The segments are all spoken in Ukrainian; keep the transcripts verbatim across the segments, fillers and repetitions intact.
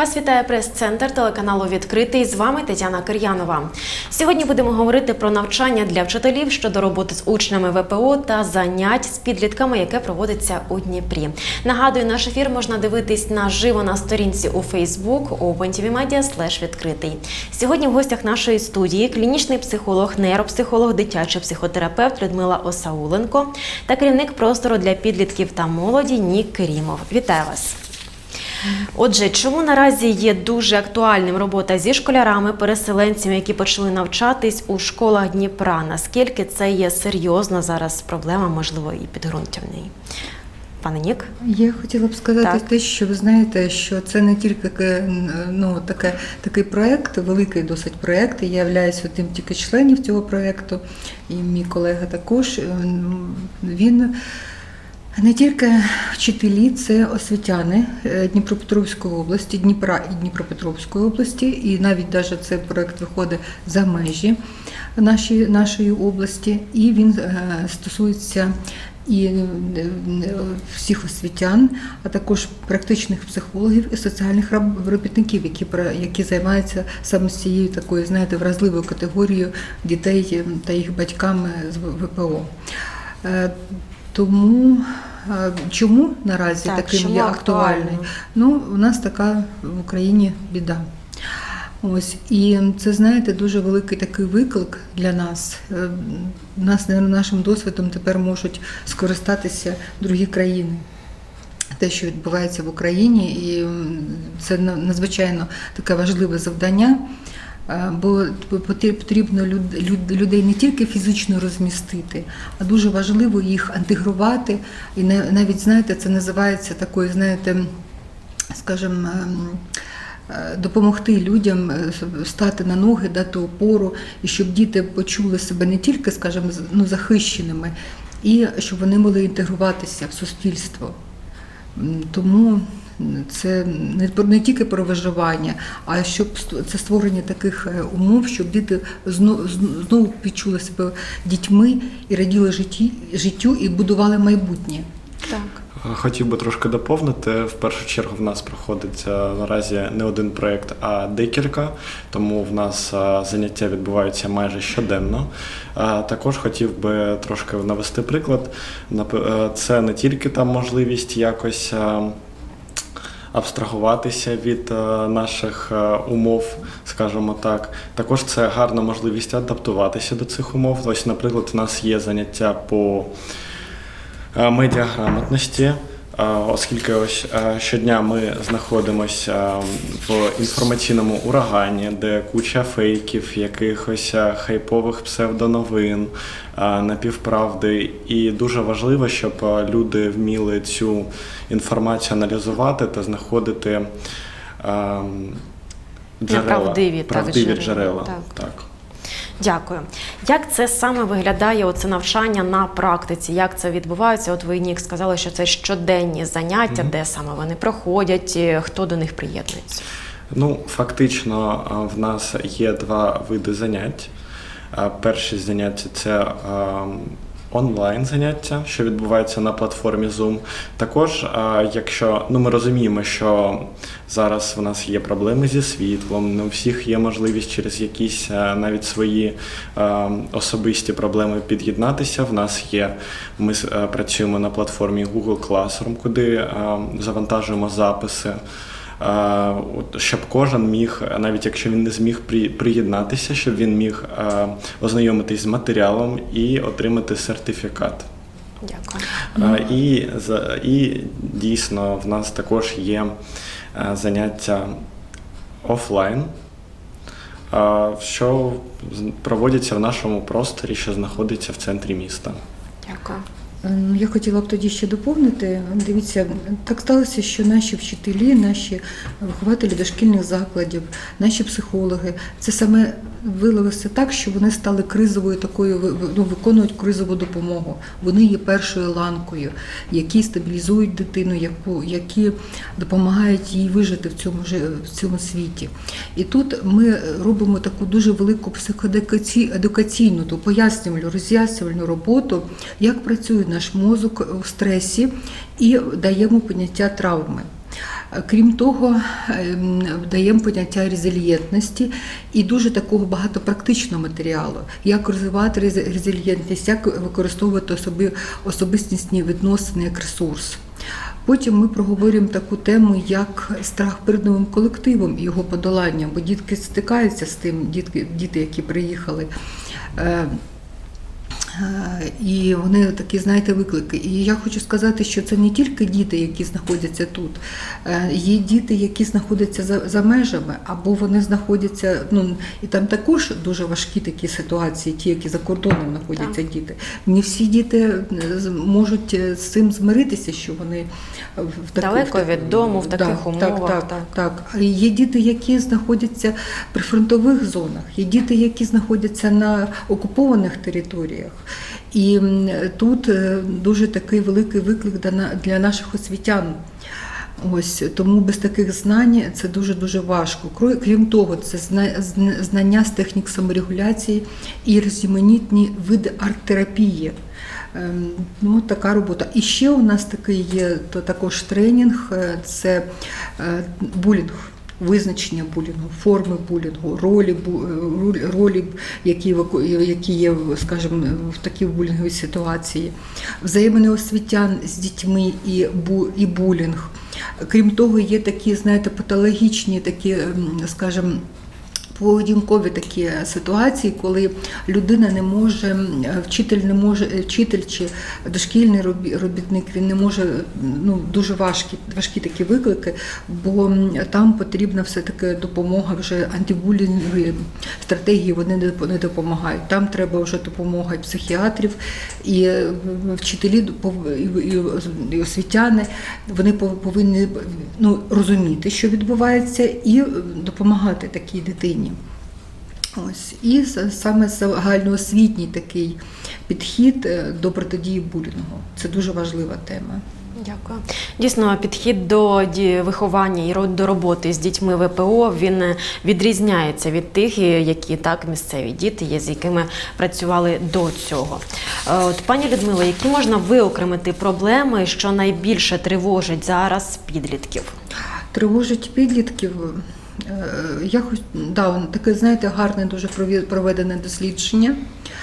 Вас вітає прес-центр телеканалу «Відкритий». З вами Тетяна Кир'янова. Сьогодні будемо говорити про навчання для вчителів щодо роботи з учнями ве пе о та занять з підлітками, яке проводиться у Дніпрі. Нагадую, наш ефір можна дивитись наживо на сторінці у Facebook OpenTVMedia слеш відкритий. Сьогодні в гостях нашої студії клінічний психолог, нейропсихолог, дитячий психотерапевт Людмила Осауленко та керівник простору для підлітків та молоді Нік Керімов. Вітаю вас! Отже, чому наразі є дуже актуальним робота зі школярами, переселенцями, які почали навчатись у школах Дніпра? Наскільки це є серйозна зараз проблема, можливо, і підґрунтя в неї? Пане Нік? Я хотіла б сказати так. те, що ви знаєте, що це не тільки ну, таке, такий проєкт, великий досить проєкт, і я являюся одним тільки членів цього проєкту, і мій колега також. Він не тільки вчителі, це освітяни Дніпропетровської області, Дніпра і Дніпропетровської області, і навіть навіть цей проєкт виходить за межі нашої, нашої області, і він стосується і всіх освітян, а також практичних психологів і соціальних робітників, які, які займаються саме з цією такою, знаєте, вразливою категорією дітей та їх батьками з ве пе о. Тому чому наразі так, таким є актуальний? Ну, у нас така в Україні біда. Ось, і це, знаєте, дуже великий такий виклик для нас. Нас, нашим досвідом тепер можуть скористатися другі країни. Те, що відбувається в Україні, і це надзвичайно таке важливе завдання. Бо потрібно людей не тільки фізично розмістити, а дуже важливо їх інтегрувати. І навіть, знаєте, це називається такою, знаєте, скажімо, допомогти людям стати на ноги, дати опору, і щоб діти почули себе не тільки, скажімо, ну, захищеними, і щоб вони могли інтегруватися в суспільство. Тому це не тільки про виживання, а щоб це створення таких умов, щоб діти знову відчули себе дітьми і раділи життю і будували майбутнє. Так. Хотів би трошки доповнити. В першу чергу в нас проходить наразі не один проєкт, а декілька, тому в нас заняття відбуваються майже щоденно. Також хотів би трошки навести приклад. Це не тільки там можливість якось абстрагуватися від наших умов, скажімо так. Також це гарна можливість адаптуватися до цих умов. Ось, наприклад, у нас є заняття по медіаграмотності, оскільки ось щодня ми знаходимося в інформаційному урагані, де куча фейків, якихось хайпових псевдоновин, напівправди. І дуже важливо, щоб люди вміли цю інформацію аналізувати та знаходити джерела, правдиві, правдиві так, джерела. Так. Так. Дякую. Як це саме виглядає, оце навчання на практиці? Як це відбувається? От ви, Нік, сказали, що це щоденні заняття, mm-hmm. де саме вони проходять, хто до них приєднується? Ну, фактично, в нас є два види занять. Перші заняття – це онлайн заняття, що відбувається на платформі Zoom. Також, якщо, ну, ми розуміємо, що зараз в нас є проблеми зі світлом, не у всіх є можливість через якісь навіть свої особисті проблеми під'єднатися. В нас є, ми працюємо на платформі Google Classroom, куди завантажуємо записи, щоб кожен міг, навіть якщо він не зміг приєднатися, щоб він міг ознайомитись з матеріалом і отримати сертифікат. Дякую. І, і дійсно в нас також є заняття офлайн, що проводяться в нашому просторі, що знаходиться в центрі міста. Дякую. Я хотіла б тоді ще доповнити. Дивіться, так сталося, що наші вчителі, наші вихователі дошкільних закладів, наші психологи, це саме виявилося так, що вони стали кризовою такою, ну, виконують кризову допомогу. Вони є першою ланкою, які стабілізують дитину, яку, які допомагають їй вижити в цьому, в цьому світі. І тут ми робимо таку дуже велику психоедукаційну, ту пояснювальну, роз'яснювальну роботу, як працює наш мозок у стресі, і даємо поняття травми. Крім того, даємо поняття резильєнтності і дуже такого багато практичного матеріалу, як розвивати резильєнтність, як використовувати особи, особистісні відносини як ресурс. Потім ми проговоримо таку тему, як страх перед новим колективом і його подолання, бо дітки стикаються з тим, дітки, діти, які приїхали. І вони такі, знаєте, виклики. І я хочу сказати, що це не тільки діти, які знаходяться тут. Є діти, які знаходяться за, за межами, або вони знаходяться, ну, і там також дуже важкі такі ситуації, ті, які за кордоном знаходяться так. діти. Не всі діти можуть з цим змиритися, що вони в таку, далеко в таку, від дому, в таких так, умовах. Так, так, так. А є діти, які знаходяться при фронтових зонах, є діти, які знаходяться на окупованих територіях. І тут дуже такий великий виклик для наших освітян. Ось, тому без таких знань це дуже-дуже важко. Крім того, це знання з технік саморегуляції і різноманітні види арт-терапії. Ну, така робота. І ще у нас такий є то також тренінг, це булінг. Визначення булінгу, форми булінгу, ролі, ролі які, які є, скажімо, в такій булінговій ситуації, взаємини освітян з дітьми і, бу, і булінг. Крім того, є такі, знаєте, патологічні, такі, скажімо, поведінкові такі ситуації, коли людина не може, вчитель не може, вчитель чи дошкільний робітник, він не може, ну, дуже важкі, важкі такі виклики, бо там потрібна все-таки допомога, вже антибулінгові стратегії, вони не допомагають. Там треба вже допомога і психіатрів, і вчителі, і освітяни, вони повинні, ну, розуміти, що відбувається, і допомагати такій дитині. Ось. І саме загальноосвітній такий підхід до протидії булінгу. Це дуже важлива тема. Дякую. Дійсно, підхід до виховання і до роботи з дітьми ВПО, він відрізняється від тих, які так місцеві діти є, з якими працювали до цього. От, пані Людмило, які можна виокремити проблеми, що найбільше тривожить зараз підлітків? Тривожить підлітків? Я хоч, да, таке, знаєте, гарне дуже проведене дослідження.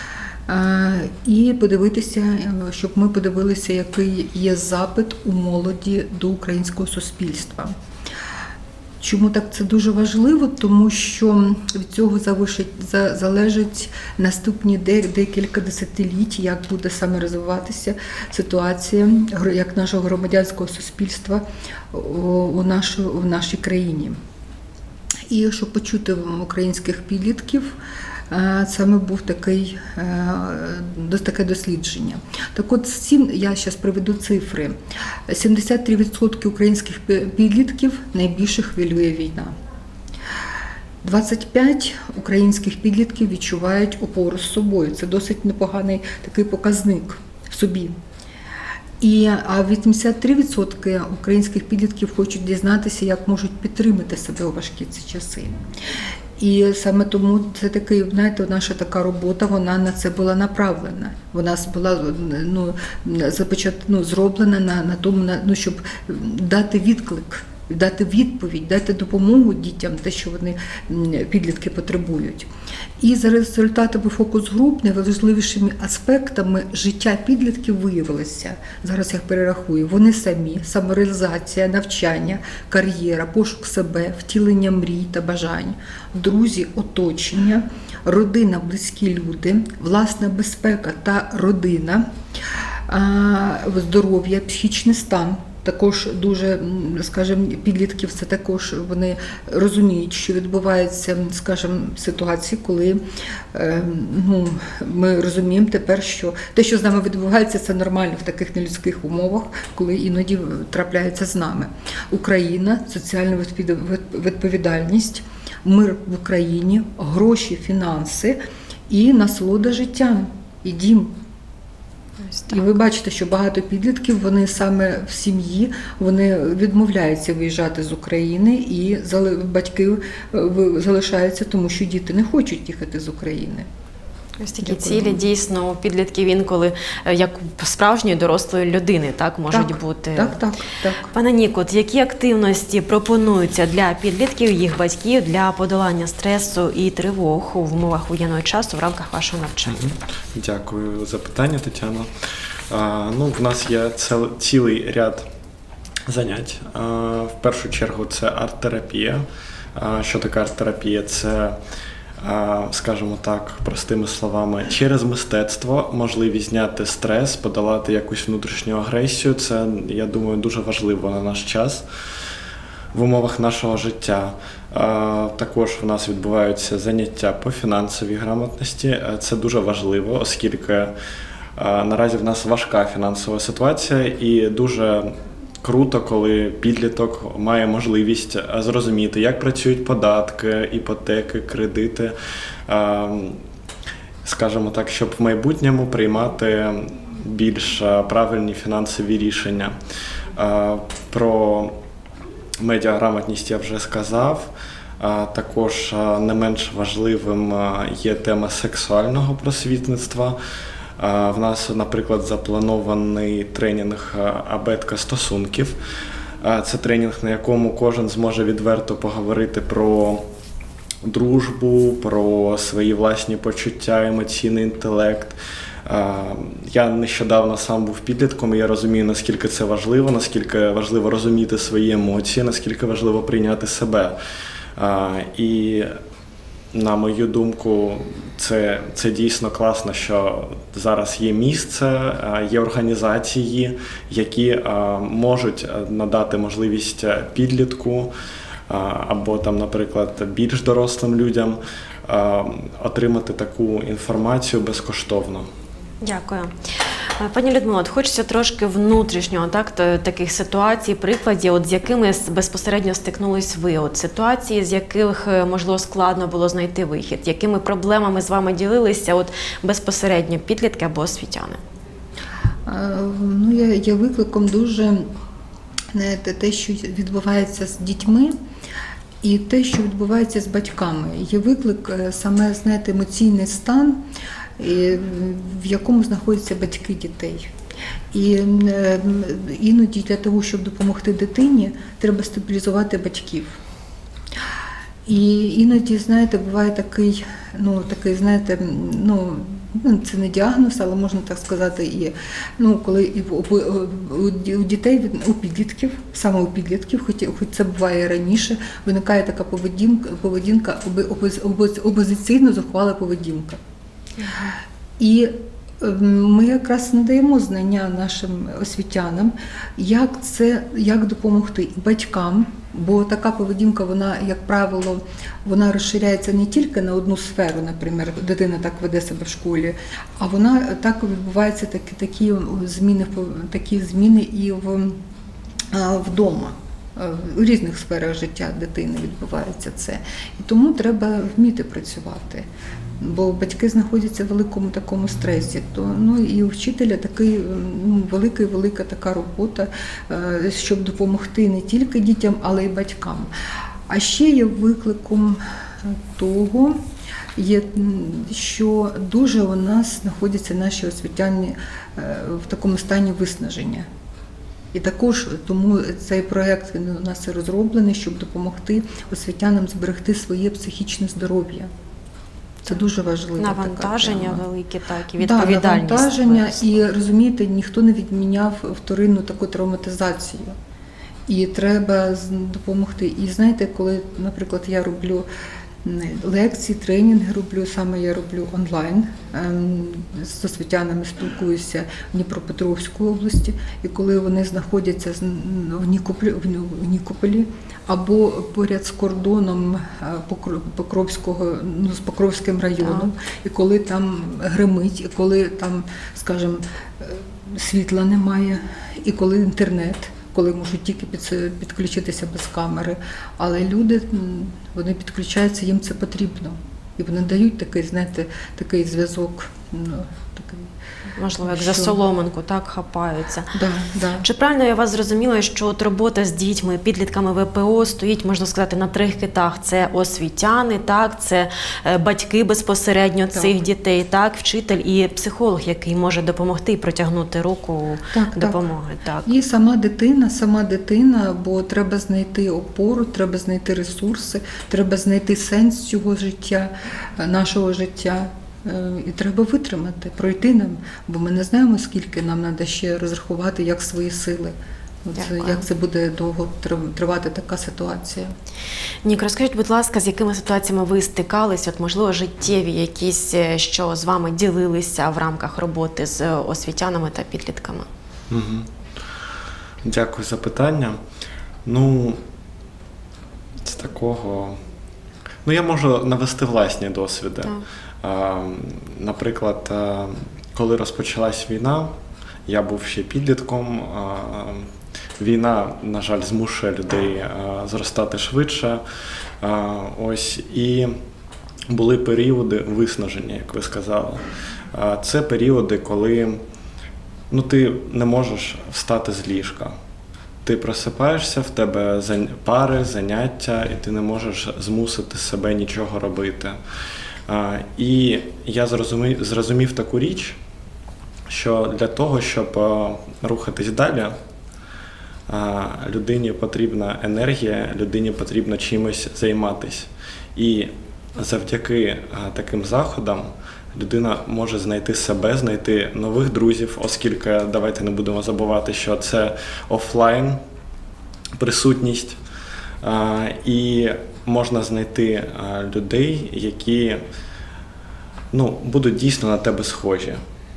І подивитися, щоб ми подивилися, який є запит у молоді до українського суспільства. Чому так це дуже важливо? Тому що від цього залежить наступні декілька десятиліть, як буде саме розвиватися ситуація як нашого громадянського суспільства у нашій, у нашій країні. І щоб почути українських підлітків, саме був такий, таке дослідження. Так от, я зараз приведу цифри. сімдесят три відсотки українських підлітків найбільше хвилює війна. двадцять п'ять українських підлітків відчувають опору з собою. Це досить непоганий такий показник в собі. І, а вісімдесят три відсотки українських підлітків хочуть дізнатися, як можуть підтримати себе у важкі ці часи. І саме тому це такий, знаєте, наша така робота, вона на це була направлена. Вона була, ну, започат, ну, зроблена на, на тому, на, ну, щоб дати відклик, дати відповідь, дати допомогу дітям, те, що вони, підлітки, потребують. І за результатами фокус-груп найважливішими аспектами життя підлітків виявилося, зараз я їх перерахую, вони самі, самореалізація, навчання, кар'єра, пошук себе, втілення мрій та бажань, друзі, оточення, родина, близькі люди, власна безпека та родина, здоров'я, психічний стан. Також дуже, скажімо, підлітків це також вони розуміють, що відбуваються, скажімо, ситуації, коли, ну, ми розуміємо тепер, що те, що з нами відбувається, це нормально в таких нелюдських умовах, коли іноді трапляється з нами. Україна, соціальна відповідальність, мир в Україні, гроші, фінанси і насолода життям, і дім. І ви бачите, що багато підлітків, вони саме в сім'ї, вони відмовляються виїжджати з України, і батьки залишаються, тому що діти не хочуть їхати з України. Ось такі Дякую цілі вам. дійсно у підлітків інколи е, як у справжньої дорослої людини, так можуть Так, бути. Так, так, так. Пане Ніко, от які активності пропонуються для підлітків, їх батьків для подолання стресу і тривог у умовах воєнного часу в рамках вашого навчання? Дякую за питання, Тетяно. А, ну, в нас є цел, цілий ряд занять. А, в першу чергу це арт-терапія. А, що таке арт-терапія? Це, а, скажімо так, простими словами, через мистецтво можливість зняти стрес, подолати якусь внутрішню агресію. Це, я думаю, дуже важливо на наш час в умовах нашого життя. А, також в нас відбуваються заняття по фінансовій грамотності. А, це дуже важливо, оскільки а, наразі в нас важка фінансова ситуація і дуже круто, коли підліток має можливість зрозуміти, як працюють податки, іпотеки, кредити, скажімо так, щоб в майбутньому приймати більш правильні фінансові рішення. Про медіаграмотність я вже сказав. Також не менш важливим є тема сексуального просвітництва. В нас, наприклад, запланований тренінг «Абетка стосунків». Це тренінг, на якому кожен зможе відверто поговорити про дружбу, про свої власні почуття, емоційний інтелект. Я нещодавно сам був підлітком, і я розумію, наскільки це важливо, наскільки важливо розуміти свої емоції, наскільки важливо прийняти себе. І на мою думку, це, це дійсно класно, що зараз є місце, є організації, які можуть надати можливість підлітку або, там, наприклад, більш дорослим людям отримати таку інформацію безкоштовно. Дякую. Пані Людмило, от хочеться трошки внутрішнього, так, таких ситуацій, прикладів, от з якими безпосередньо стикнулись ви, от ситуації, з яких, можливо, складно було знайти вихід, якими проблемами з вами ділилися от безпосередньо підлітки або освітяни? Ну, я є викликом дуже, знаєте, те, що відбувається з дітьми, і те, що відбувається з батьками. Є виклик саме, знаєте, емоційний стан, в якому знаходяться батьки дітей. І іноді для того, щоб допомогти дитині, треба стабілізувати батьків. І іноді, знаєте, буває такий, ну, такий, знаєте, ну, це не діагноз, але можна так сказати, і, ну, коли у дітей, у підлітків, саме у підлітків, хоч, хоч це буває раніше, виникає така поведінка, поведінка опозиційно зухвала поведінка. І ми якраз надаємо знання нашим освітянам, як це, як допомогти і батькам, бо така поведінка, вона, як правило, вона розширяється не тільки на одну сферу, наприклад, дитина так веде себе в школі, а вона так відбуваються такі, такі зміни, такі зміни і в, вдома. У різних сферах життя дитини відбувається це. І тому треба вміти працювати. Бо батьки знаходяться в великому такому стресі, то, ну, і у вчителя такий, ну, велика-велика така робота, щоб допомогти не тільки дітям, але й батькам. А ще є викликом того, є, що дуже у нас знаходяться наші освітяни в такому стані виснаження. І також тому цей проєкт у нас і розроблений, щоб допомогти освітянам зберегти своє психічне здоров'я. Це дуже важливо. Навантаження велике, так, і відповідальність. Да, навантаження, і, розумієте, ніхто не відміняв вторинну таку травматизацію. І треба допомогти. І знаєте, коли, наприклад, я роблю лекції, тренінги роблю, саме я роблю онлайн, з освітянами спілкуюся в Дніпропетровській області, і коли вони знаходяться в Нікополі, в Нікополі або поряд з кордоном Покровського, ну, з Покровським районом, і коли там гримить, і коли там, скажімо, світла немає, і коли інтернет, коли можуть тільки підключитися без камери, але люди, вони підключаються, їм це потрібно. І вони дають такий, знаєте, такий зв'язок ну, такий. Можливо, як Що? за соломинку, так, хапаються. Да, да. Чи правильно я вас зрозуміла, що от робота з дітьми, підлітками ВПО стоїть, можна сказати, на трьох китах? Це освітяни, так, це е, батьки безпосередньо Так. цих дітей, так, вчитель і психолог, який може допомогти і протягнути руку Так, так. допомоги. Так. І сама дитина, сама дитина, бо треба знайти опору, треба знайти ресурси, треба знайти сенс цього життя, нашого життя. Е, І треба витримати, пройти нам, бо ми не знаємо, скільки нам треба ще розрахувати, як свої сили. От, Дякую. як це буде довго трив- тривати така ситуація. Нік, розкажіть, будь ласка, з якими ситуаціями ви стикались, от, можливо, життєві якісь, е, що з вами ділилися в рамках роботи з е, освітянами та підлітками? Угу. Дякую за питання. Ну, з такого. Ну, я можу навести власні досвіди. Так. А, наприклад, а, коли розпочалась війна, я був ще підлітком. А, війна, на жаль, змушує людей а, зростати швидше. А, ось, і були періоди виснаження, як ви сказали. А, це періоди, коли ну, ти не можеш встати з ліжка. Ти просипаєшся, в тебе зан- пари, заняття, і ти не можеш змусити себе нічого робити. А, і я зрозумів, зрозумів таку річ, що для того, щоб а, рухатись далі, а, людині потрібна енергія, людині потрібно чимось займатися. І завдяки а, таким заходам людина може знайти себе, знайти нових друзів, оскільки, давайте не будемо забувати, що це офлайн присутність. А, і можна знайти а, людей, які ну, будуть дійсно на тебе схожі.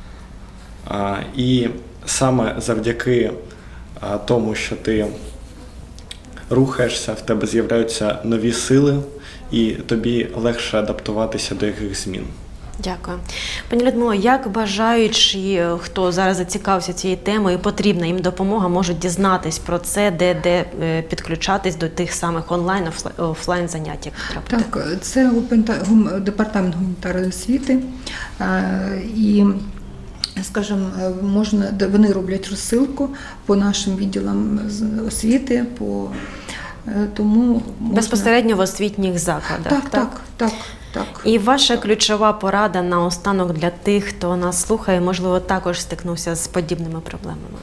А, і саме завдяки а, тому, що ти рухаєшся, в тебе з'являються нові сили, і тобі легше адаптуватися до яких змін. Дякую. Пані Людмило, як бажаючі, хто зараз зацікавився цією темою, потрібна їм допомога, можуть дізнатись про це, де, де е, підключатись до тих самих онлайн, офлайн, офлайн занять, як потрапити? Так, це гуманта- гум- департамент гуманітарної освіти. Е, І, скажімо, можна, де вони роблять розсилку по нашим відділам з освіти, по, е, тому можна... Безпосередньо в освітніх закладах, Так, так, так, так. І ваша ключова порада наостанок для тих, хто нас слухає, можливо, також стикнувся з подібними проблемами.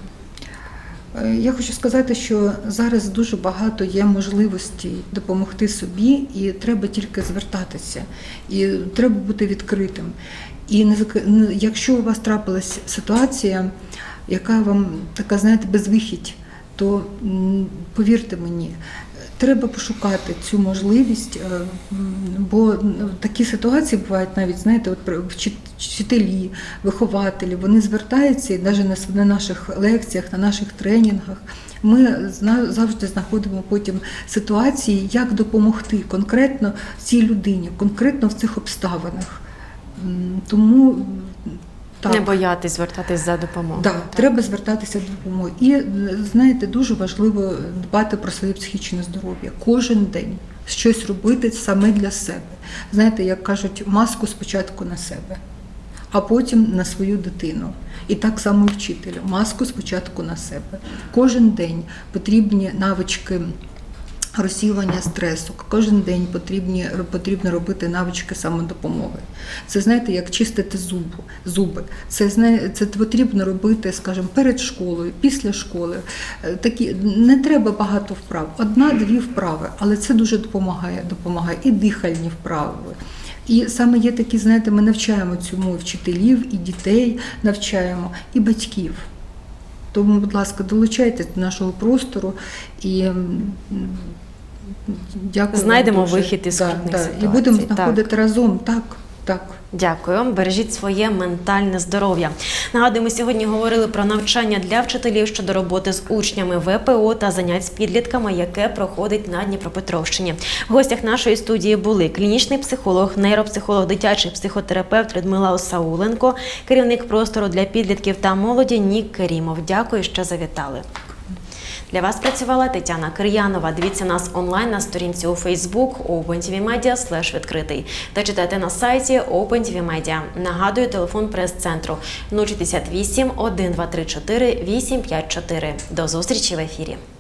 Е, Я хочу сказати, що зараз дуже багато є можливостей допомогти собі, і треба тільки звертатися, і треба бути відкритим. І не зак- не- якщо у вас трапилась ситуація, яка вам така, знаєте, безвихідь, то м, повірте мені, треба пошукати цю можливість, е, м, бо такі ситуації бувають навіть, знаєте, от при- вчи- вчителі, вихователі, вони звертаються і навіть на с- на наших лекціях, на наших тренінгах. Ми зна- завжди знаходимо потім ситуації, як допомогти конкретно цій людині, конкретно в цих обставинах. М, Тому так. Не боятись звертатись за допомогою. Да, так? треба звертатися до допомоги. І, знаєте, дуже важливо дбати про своє психічне здоров'я. Кожен день щось робити саме для себе. Знаєте, як кажуть, маску спочатку на себе, а потім на свою дитину. І так само і вчителю. Маску спочатку на себе. Кожен день потрібні навички розсіювання стресу. Кожен день потрібні, потрібно робити навички самодопомоги. Це, знаєте, як чистити зуби. зуби. Це, знає, це потрібно робити, скажімо, перед школою, після школи. Е, Такі, не треба багато вправ. Одна-дві вправи, але це дуже допомагає. допомагає. І дихальні вправи. І саме є такі, знаєте, ми навчаємо цьому і вчителів, і дітей навчаємо, і батьків. Тому, будь ласка, долучайтесь до нашого простору і м, дякую. Знайдемо вам дуже. вихід із Да, скрутних да. ситуацій. І будемо Так. знаходити разом. Так, так. Дякую. Бережіть своє ментальне здоров'я. Нагадую, ми сьогодні говорили про навчання для вчителів щодо роботи з учнями ВПО та занять з підлітками, яке проходить на Дніпропетровщині. В гостях нашої студії були клінічний психолог, нейропсихолог, дитячий психотерапевт Людмила Осауленко, керівник простору для підлітків та молоді Нік Керімов. Дякую, що завітали. Для вас працювала Тетяна Кир'янова. Дивіться нас онлайн на сторінці у Facebook OpenTVMedia слеш відкритий та читайте на сайті OpenTVMedia. Нагадую, телефон прес-центру нуль шістдесят вісім, один два три чотири, вісім п'ять чотири. До зустрічі в ефірі.